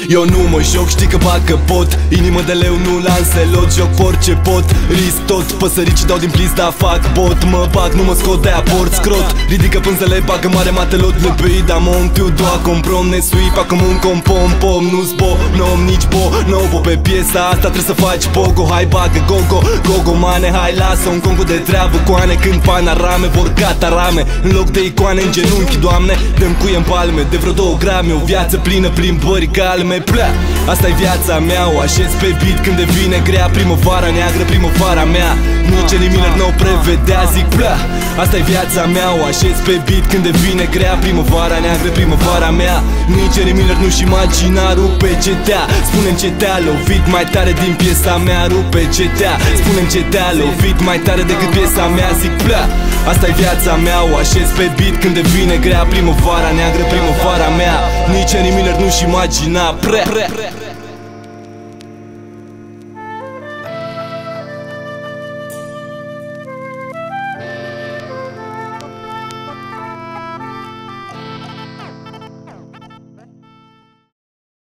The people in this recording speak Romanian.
Eu nu mă joc, știi că bag că pot. Inimă de leu, nu Lancelot. Joc orice pot, risc tot. Păsărici dau din plis, da fac bot. Mă bag, nu mă scot, de aport scrot. Ridică pânzele, bagă mare matelot. Lăbăi, da montiu, doa comprom. Ne sweep, acum un compom-pom. Nu-s bo, n-om nici bo, no-bo. Pe piesa asta trebuie să faci pogo. Hai bagă, gogo, gogo mane. Hai lasă un congo de treabă, coane. Când panorame, vor gata rame. În loc de icoane în genunchi, Doamne, dăm cuie în palme. De vreo 2 grame, o viață plină, plimbări calme. Plea, asta-i viața mea, o așez pe beat când devine grea. Primăvara neagră, primăvara mea. Nici Miller n-o prevedea, zic plea. Asta-i viața mea, o așez pe beat când devine grea. Primăvara neagră, primăvara mea. Nici Miller nu-și imagina, rupe cetea. Spune-mi ce te-a lovit mai tare din piesa mea, rupe cetea. Spune-mi ce te-a lovit mai tare decât piesa mea, zic plea. Asta-i viața mea, o așez pe beat când devine grea. Primăvara neagră, primăvara mea. Nici Miller nu-și imagina, pre.